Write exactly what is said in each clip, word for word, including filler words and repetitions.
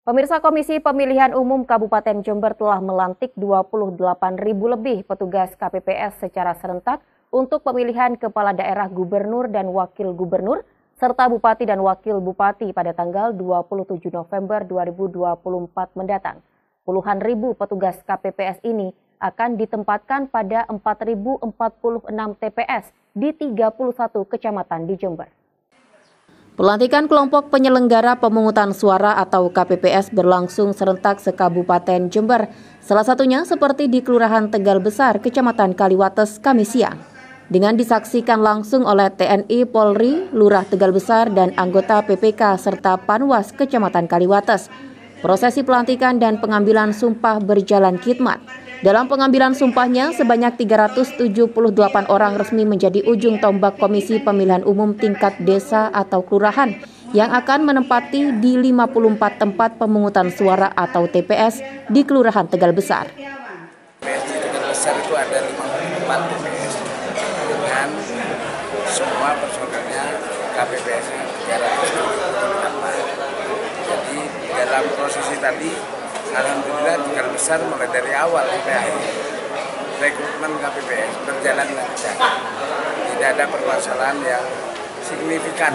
Pemirsa, Komisi Pemilihan Umum Kabupaten Jember telah melantik dua puluh delapan ribu lebih petugas K P P S secara serentak untuk pemilihan kepala daerah gubernur dan wakil gubernur, serta bupati dan wakil bupati pada tanggal dua puluh tujuh November dua ribu dua puluh empat mendatang. Puluhan ribu petugas K P P S ini akan ditempatkan pada empat ribu empat puluh enam T P S di tiga puluh satu kecamatan di Jember. Pelantikan kelompok penyelenggara pemungutan suara atau K P P S berlangsung serentak se-Kabupaten Jember, salah satunya seperti di Kelurahan Tegal Besar, Kecamatan Kaliwates, Kamis siang. Dengan disaksikan langsung oleh T N I, Polri, Lurah Tegal Besar, dan anggota P P K serta Panwas Kecamatan Kaliwates. Prosesi pelantikan dan pengambilan sumpah berjalan khidmat. Dalam pengambilan sumpahnya, sebanyak tiga ratus tujuh puluh delapan orang resmi menjadi ujung tombak Komisi Pemilihan Umum tingkat desa atau kelurahan yang akan menempati di lima puluh empat tempat pemungutan suara atau T P S di Kelurahan Tegal Besar. Di Tegal Besar itu ada lima puluh empat T P S dengan semua personelnya K P P S-nya tiga ratus tujuh puluh delapan. Jadi dalam prosesi tadi, alhamdulillah Tegal Besar mulai dari awal sampai akhir rekrutmen K P P S berjalan lancar. Tidak ada permasalahan yang signifikan.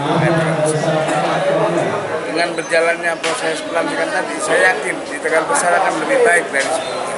Dengan berjalannya proses pelantikan tadi, saya yakin di Tegal Besar akan lebih baik dari sebelumnya.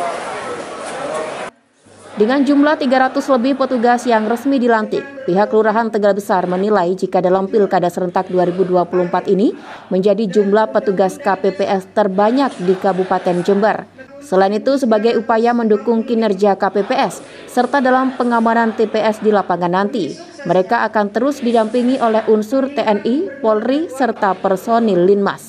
Dengan jumlah tiga ratus lebih petugas yang resmi dilantik, pihak Kelurahan Tegal Besar menilai jika dalam Pilkada Serentak dua ribu dua puluh empat ini menjadi jumlah petugas K P P S terbanyak di Kabupaten Jember. Selain itu, sebagai upaya mendukung kinerja K P P S serta dalam pengamanan T P S di lapangan nanti, mereka akan terus didampingi oleh unsur T N I, Polri, serta personil Linmas.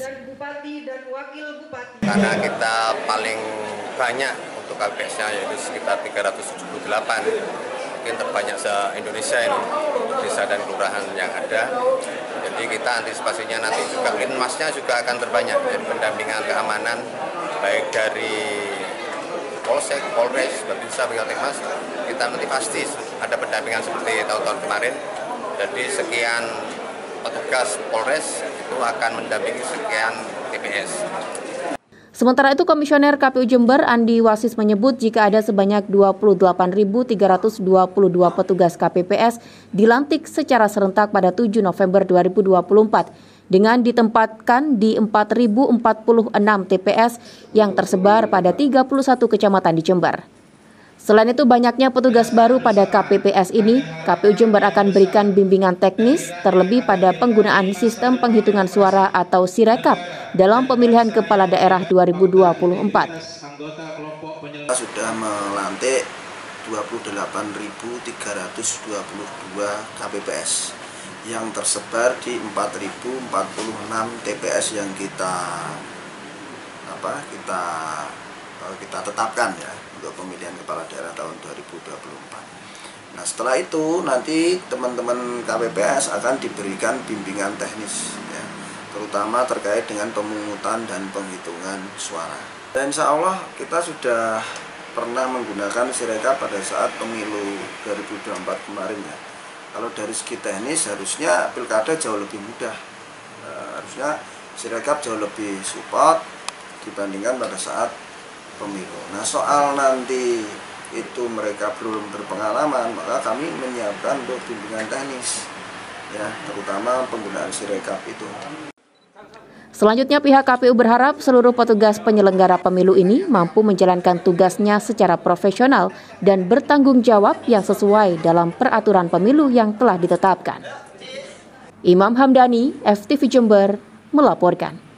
Karena kita paling banyak untuk K P P S-nya yaitu sekitar tiga ratus tujuh puluh delapan, mungkin terbanyak se-Indonesia ini desa dan kelurahan yang ada. Jadi kita antisipasinya nanti juga Linmasnya juga akan terbanyak, jadi pendampingan keamanan baik dari Polsek, Polres, Babinsa, Bingatikmas, kita nanti pasti ada pendampingan seperti tahun-tahun kemarin. Jadi sekian petugas Polres itu akan mendampingi sekian T P S. Sementara itu, Komisioner K P U Jember Andi Wasis menyebut jika ada sebanyak dua puluh delapan ribu tiga ratus dua puluh dua petugas K P P S dilantik secara serentak pada tujuh November dua ribu dua puluh empat dengan ditempatkan di empat ribu empat puluh enam T P S yang tersebar pada tiga puluh satu kecamatan di Jember. Selain itu, banyaknya petugas baru pada K P P S ini, K P U Jember akan berikan bimbingan teknis terlebih pada penggunaan sistem penghitungan suara atau Sirekap dalam pemilihan kepala daerah dua ribu dua puluh empat. Kita sudah melantik dua puluh delapan ribu tiga ratus dua puluh dua K P P S yang tersebar di empat ribu empat puluh enam T P S yang kita apa kita kita tetapkan ya untuk pemilihan kepala daerah tahun dua ribu dua puluh empat. Nah, setelah itu nanti teman-teman K P P S akan diberikan bimbingan teknis ya, terutama terkait dengan pemungutan dan penghitungan suara. Dan insya Allah kita sudah pernah menggunakan Sirekap pada saat pemilu dua ribu dua puluh empat kemarin ya. Kalau dari segi teknis harusnya pilkada jauh lebih mudah, e, harusnya Sirekap jauh lebih support dibandingkan pada saat pemilu. Nah, soal nanti itu mereka belum berpengalaman, maka kami menyiapkan untuk bimbingan teknis ya, terutama penggunaan Sirekap itu. Selanjutnya, pihak K P U berharap seluruh petugas penyelenggara pemilu ini mampu menjalankan tugasnya secara profesional dan bertanggung jawab yang sesuai dalam peraturan pemilu yang telah ditetapkan. Imam Hamdani, F T V Jember, melaporkan.